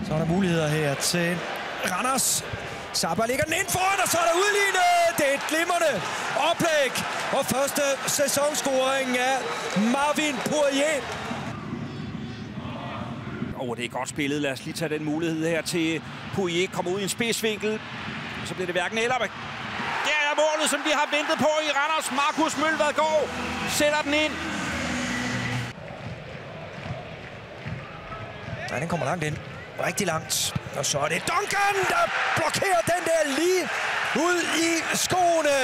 Så er der muligheder her til Randers. Sabah ligger den ind foran, og så er der udlignet. Det er et glimrende oplæg. Og første sæsonscoring af Marvin Poirier. Det er godt spillet. Lad os lige tage den mulighed her til Poirier. Kommer ud i en spidsvinkel. Og så bliver det hverken eller. Der er målet, som vi har ventet på i Randers. Markus Mølvadgaard sætter den ind. Ja, den kommer langt ind. Rigtig langt. Og så er det Duncan, der blokerer den der lige ud i skoene.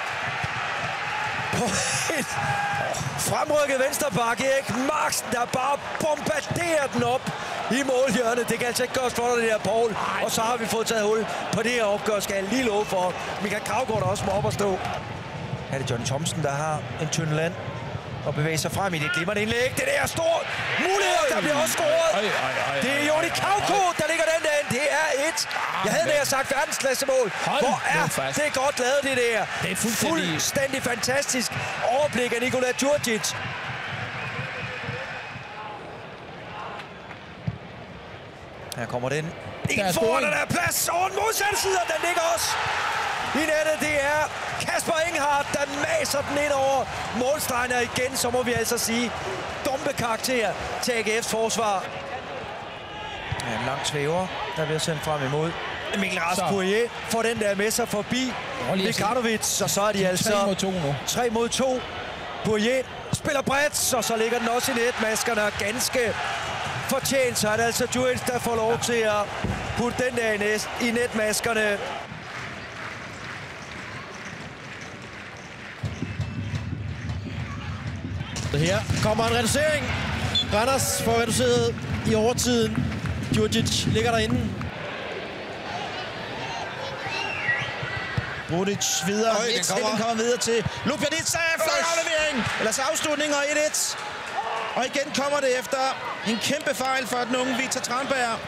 På et fremrykket venstreback, Erik Marksen, der bare bombarderer den op i målhjørnet. Det kan altså ikke gøres for det der, Paul. Og så har vi fået taget hul på det her opgør, skal jeg lige love for. Michael Gravgaard, der også må op og stå. Her er det Johnny Thomsen, der har en tynd land og bevæger sig frem i det glimrende indlæg. Det der er stor mulighed, der bliver også scoret. Det er Joni Kauko, der ligger den der ind. Det er et, jeg havde nær sagt, verdensklassemål. Hvor er det godt lavet, det der. Det er fuldstændig fantastisk overblik af Nikola Djurdjic. Her kommer den. En foran, der er plads over den modsatte side, og den ligger også i nettet. Det er Kasper Enghardt, der maser den ind over målstregen, og igen, så må vi altså sige, dumpe karakter til AGF's forsvar. Ja, en lang svæver, der bliver sendt frem imod. Mikkel Rask Poirier får den der med sig forbi Vikanovic, og så er de altså 3 mod 2 nu. 3 mod 2. Poirier spiller bredt, og så ligger den også i netmaskerne, ganske fortjent, så er det altså Djurdjic, der får lov til at putte den der i netmaskerne. Her kommer en reducering. Randers får reduceret i overtiden. Djurdjic ligger derinde. Brudic videre. Den kommer videre til Ljubianica. Flot aflevering. Ellers afslutning og 1-1. Og igen kommer det efter en kæmpe fejl for den unge Victor Tranberg.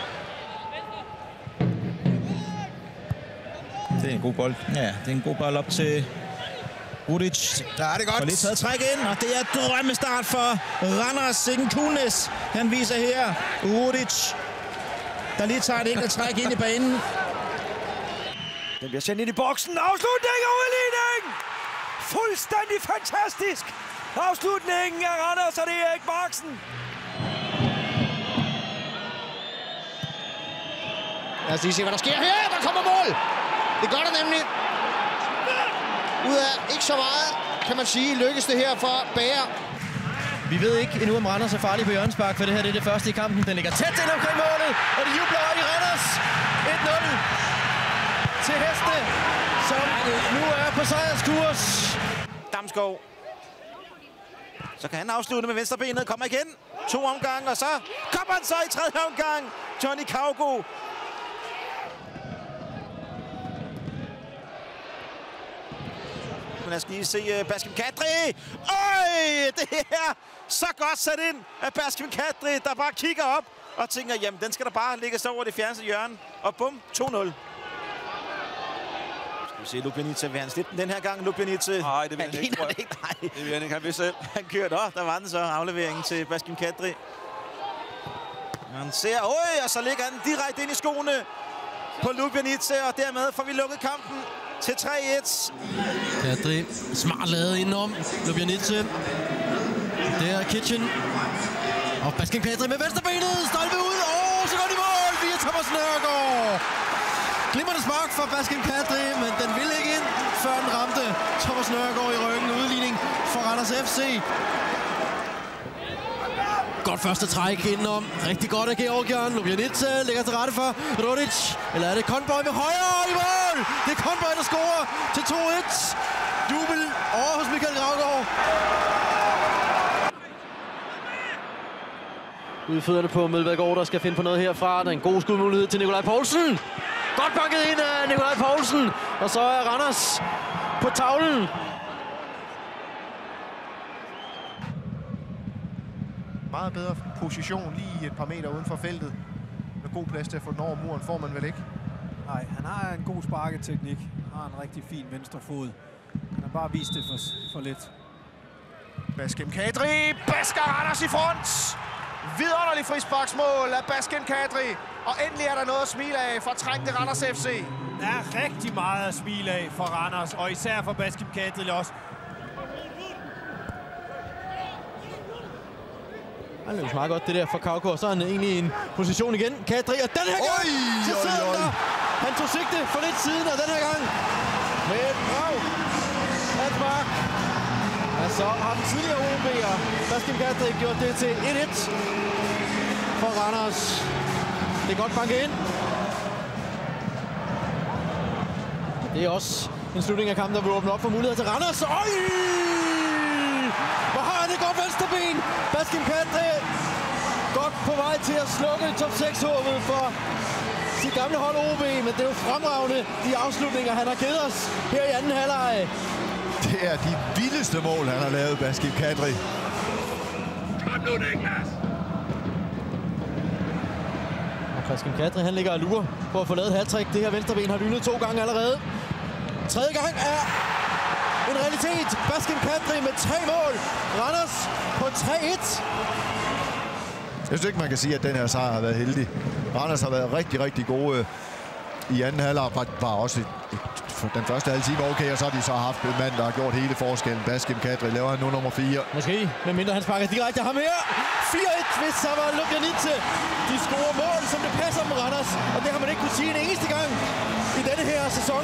Det er en god bold. Ja, det er en god bold op til Brudic. Der er det godt. Og lige taget træk ind, og det er drømmestart for Randers. Sikken Kunis. Han viser her Brudic, der lige tager et enkelt træk ind i banen. Den bliver sendt ind i boksen. Afslutning og udligning! Fuldstændig fantastisk! Afslutningen af Randers, og det er Erik Marksen. Lad os lige se, hvad der sker her. Der kommer mål! Det gør der nemlig. Ud af ikke så meget, kan man sige, lykkes det her for Bager. Vi ved ikke endnu, om Randers er farlig på hjørnespark, for det her det er det første i kampen. Den ligger tæt ind omkring målet, og de jubler i Randers. 1-0 til Heste, som nu er på sejrskurs. Damsgaard. Så kan han afslutte med venstrebenet. Kommer igen. 2 omgange, og så kommer han så i 3. omgang. Johnny Kauko. Lad os lige se Baskim Kadri. Det er så godt sat ind af Baskim Kadri, der bare kigger op og tænker, jamen den skal der bare lægges over det fjerneste hjørne. Og bum, 2-0. Skal vi se Ljubianica. Vil han slippe den her gang, Ljubianica? Nej, det vil han ikke, tror jeg. Nej, det vil han ikke, han vil selv. Han kørte op, der var den så, afleveringen til Baskim Kadri. Han ser, og så ligger han direkte ind i skoene på Ljubianica, og dermed får vi lukket kampen til 3-1. Kadri smart lavet indenom. Ljubianica. Det er Kitchen. Og Baskim Kadri med venstrebenet. Stolpe ud. Så går de mål via Thomas Nørgaard. Glimrende spark for Baskim Kadri, men den ville ikke ind, før den ramte Thomas Nørgaard i ryggen. Udligning for Randers FC. Godt første træk indenom. Rigtig godt af Georgian. Ljubianica ligger til rette for Rodic. Eller er det Conboy med højre i mål? Det er Conboy, der scorer til 2-1. Jubel over hos Michael Gravgaard. Udfødderne på Mølvadgaard, der skal finde på noget herfra. Der er en god skudmulighed til Nikolaj Poulsen. Godt banket ind af Nikolaj Poulsen. Og så er Randers på tavlen. Meget bedre position lige et par meter uden for feltet. Med god plads til at få den over muren får man vel ikke? Nej, han har en god sparketeknik. Han har en rigtig fin venstre fod. Han har bare vist det for lidt. Baskim Kadri basker Randers i front. Vidunderlig frisparksmål af Baskin Kadri. Og endelig er der noget at smile af for trængte Randers FC. Der er rigtig meget at smile af for Randers, og især for Baskin Kadri også. Han løber meget godt det der for Kauko, og så er han egentlig i en position igen. Kadri, og den her gang, så sidder han der. Han tog sigte for lidt siden, og den her gang med et brag. Hans mark. Ja, så har den tidligere OB'er, Baskin Kadri, gjort det til 1-1 for Randers. Det er godt banket ind. Det er også en slutning af kampen, der vil åbne op for muligheder til Randers. Øj! Hvor har han det godt venstreben? Baskin Kadri godt på vej til at slukke top 6-håbet for sit gamle hold OB, men det er jo fremragende de afslutninger, han har givet os her i anden halvleg. Det er de vildeste mål, han har lavet, Baskin Kadri. Baskin Kadri, han ligger og lurer på at få lavet et hat-trick. Det her venstreben har lynet 2 gange allerede. Tredje gang er en realitet. Baskin Kadri med 3 mål. Randers på 3-1. Jeg synes ikke, man kan sige, at den her sejr har været heldig. Randers har været rigtig, rigtig gode i anden halvleg. Var også den første halve time okay, og så har de så haft en mand, der har gjort hele forskellen. Baskin Kadri laver han nu nummer 4. Måske, medmindre han sparker direkte ham her. 4-1 hvis Saba Ljubianice. De scorer mål, som det passer med Randers. Og det har man ikke kunne sige en eneste gang i denne her sæson.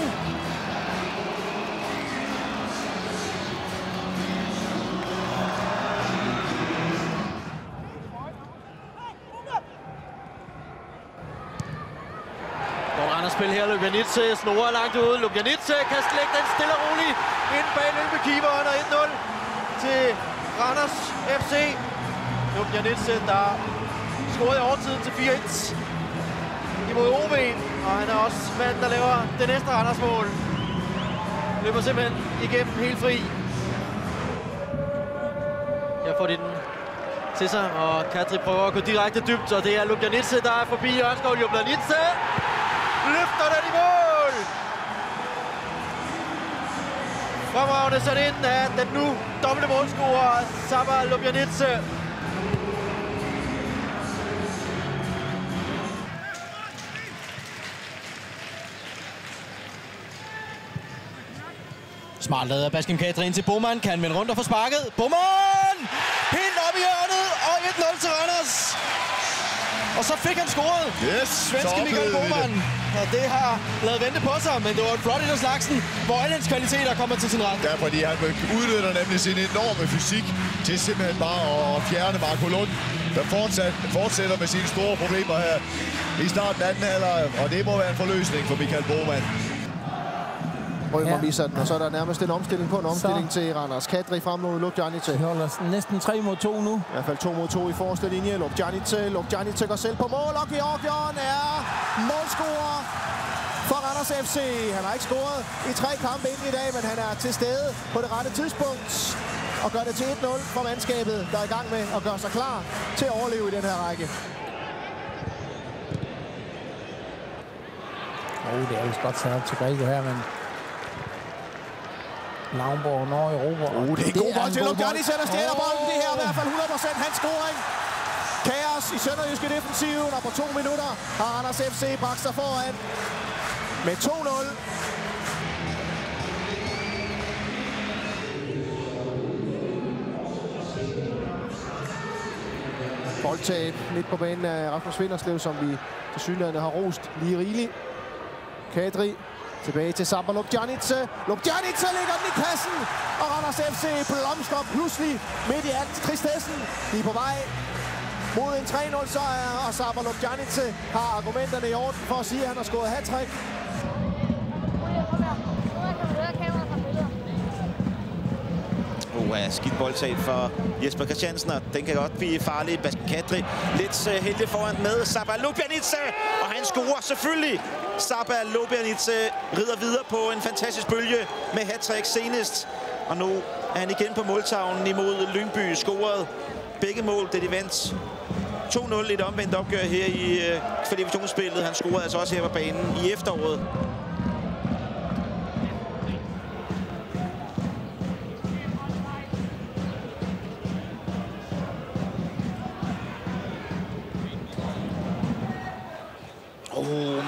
Spil her, Ljubianice snorer langt ude. Ljubianice kan slække den stille og roligt ind bag Lyngby-keeperen, og 1-0 til Randers FC. Ljubianice, der scorede i overtiden til 4-1 imod OB, og han er også manden, der laver det næste Randers-mål. Løber simpelthen igennem helt fri. Her får de den til sig, og Kadri prøver at gå direkte dybt, og det er Ljubianice, der er forbi Ørnskov. Ljubianice løfter den i mål! Fremragende sat ind af den nu dobbelte målscorer, Saba Ljubianice. Smart lader Baskin Kadri ind til Boman. Kan vende rundt og få sparket. Boman! Helt op i hjørnet, og 1-0 til Randers. Og så fik han scoret. Yes, svenske Mikael Boman. Og det har lavet vente på sig, men det var en flot et af slagsen, hvor alle hans kvaliteter kommer til sin ret. Ja, fordi han udnytter nemlig sin enorme fysik til simpelthen bare at fjerne Marco Lund, der fortsætter med sine store problemer her i starten af anden halvleg, og det må være en forløsning for Mikael Boman. Rømer viser den, og så er der nærmest en omstilling på en omstilling til Randers. Kadri frem mod Ljubianice. De holder næsten 3 mod 2 nu. I hvert fald 2 mod 2 i forreste linje. Ljubianice går selv på mål, og Georgian er målscorer for Randers FC. Han har ikke scoret i 3 kampe inden i dag, men han er til stede på det rette tidspunkt og gør det til 1-0 for mandskabet, der er i gang med at gøre sig klar til at overleve i den her række. Det er jo godt sat op til Græko her, men Lavnborg når Europa. Det er en god bold til Ljubianice, der stjæler bolden. Det her er i hvert fald 100% hans scoring. Kaos i Sønderjyske defensiven, og på 2 minutter har Randers FC bragt sig foran med 2-0. Boldtab midt på banen af Rasmus Vinderslev, som vi til synligheden har rost lige rigeligt. Kadri tilbage til Saba Ljubianice. Ljubianice lægger den i kassen, og Randers FC blomstrer pludselig midt i alt tristessen. De er på vej mod en 3-0-sejr, og Saba Ljubianice har argumenterne i orden for at sige, at han har scoret hat-trick. Skidt boldtab for Jesper Christiansen, og den kan godt blive farlig. Baskin Kadri lidt heldig foran med Saba Ljubianice, og han scorer selvfølgelig. Saba Ljubianice rider videre på en fantastisk bølge med hat-trick senest. Og nu er han igen på måltavlen imod Lyngby. Scoret begge mål, da de vandt 2-0 i et omvendt opgør her i kvalifikationsspillet. Han scorede altså også her på banen i efteråret.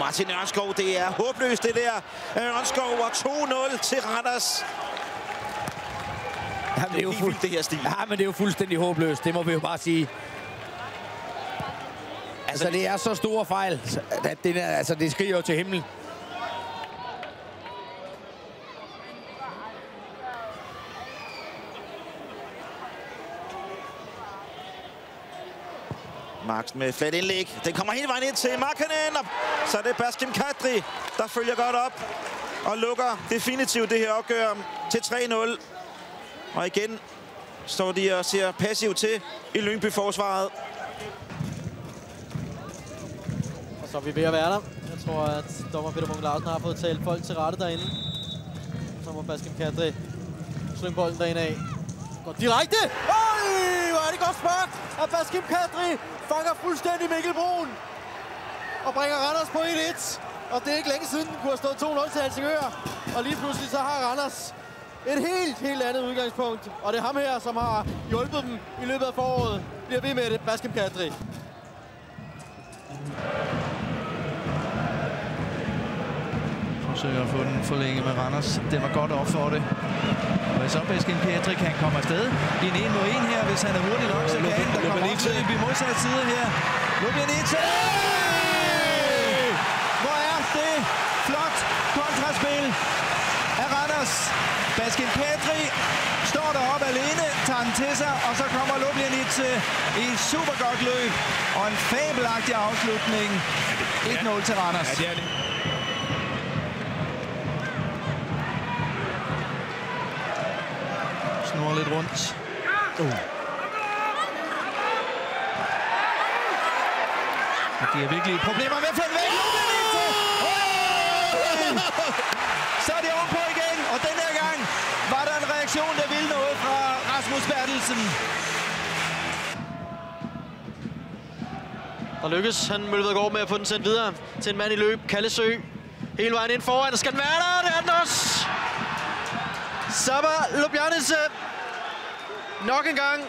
Martin Ørnskov, det er håbløst det der. Ørnskov og 2-0 til Randers. Jamen, det er jo det her stil. Ja, men det er jo fuldstændig håbløst. Det må vi jo bare sige. Altså, det er så store fejl, at det skriger jo til himlen. Marks med flat indlæg. Den kommer hele vejen ind til Markkanen. Så er det Baskim Kadri, der følger godt op og lukker definitivt det her opgør til 3-0. Og igen står de og ser passivt til i Lyngby-forsvaret. Og så er vi ved at være der. Jeg tror, at dommer Peter Munk Larsen har fået talt folk til rette derinde. Så må Baskim Kadri slynge bolden derinde af. Går direkte! Øj, hvor er det godt spark af Baskim Kadri. Fanger fuldstændig Mikkel Brun. Og bringer Randers på 1-1. Og det er ikke længe siden, den kunne have stået 2-0 til Helsingør. Og lige pludselig så har Randers et helt andet udgangspunkt. Og det er ham her, som har hjulpet dem i løbet af foråret. Bliver ved med det, Baskim Kadri. Forsøger at få den forlænget med Randers. Det var godt op for det. Og så Baskim Kadri kan komme afsted i en 1-mod-1 her, hvis han er hurtig nok, så kan han. Der kommer også løb i modsatte side her. Ljubljanica! Hvor er det flot kontraspil af Randers. Baskim Kadri står deroppe alene, tager den til sig, og så kommer Ljubljanica i super godt løb. Og en fabelagtig afslutning. 1-0 til Randers. Ja, det er det. Snurrer lidt rundt. Og de har virkelig problemer med at få den væk. Så er det ovenpå igen, og den her gang var der en reaktion, der ville noget fra Rasmus Bertelsen. Der lykkes han Mølvedgaard med at få den sendt videre til en mand i løb, Kalle Sø. Hele vejen ind foran, der skal den være der, det er den også! Saba Ljubljanica nok en gang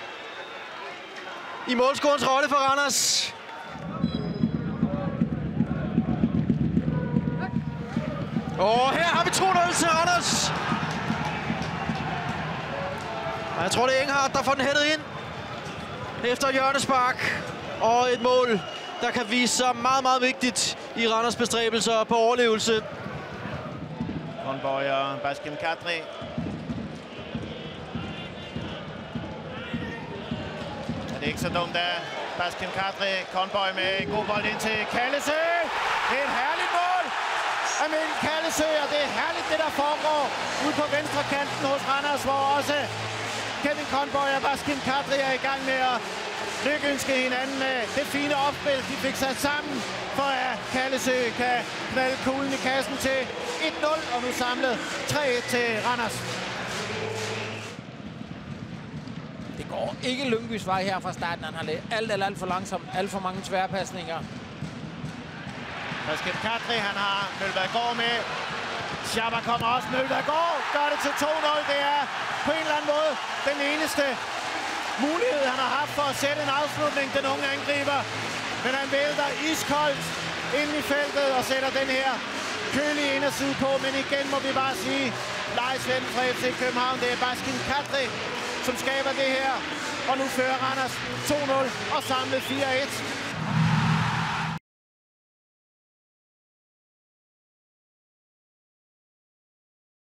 i målscorens rolle for Randers. Og her har vi 2-0 til Randers. Og jeg tror, det er Enghardt, der får den hættet ind efter hjørnespark. Og et mål, der kan vise sig meget, meget vigtigt i Randers bestræbelser på overlevelse. Conboy og Baskim Kadri. Det er ikke så dumt af Baskim Kadri. Conboy med en god bold ind til Kallesø. Det er et herligt mål af Mikkel Kallesø, og det er herligt, det der foregår ude på venstre kanten hos Randers, hvor også Kevin Conboy og Baskim Kadri er i gang med at lykønske hinanden med det fine opspil, de fik sat sammen, for at Kallesø kan knalde kuglen i kassen til 1-0, og nu samlet 3-1 til Randers. Det går ikke Lyngbys vej her fra starten. Han har lidt alt for langsomt, alt for mange tværpasninger. Baskim Kadri, han har Mølvedgaard med. Shabba kommer også. Mølvedgaard gør det til 2-0. Det er på en eller anden måde den eneste mulighed, han har haft for at sætte en afslutning, den unge angriber. Men han vælter iskoldt ind i feltet og sætter den her kølige inderside på. Men igen må vi bare sige, lejesvend fra FC København, det er Baskim Kadri, som skaber det her. Og nu fører Randers 2-0 og samlet 4-1.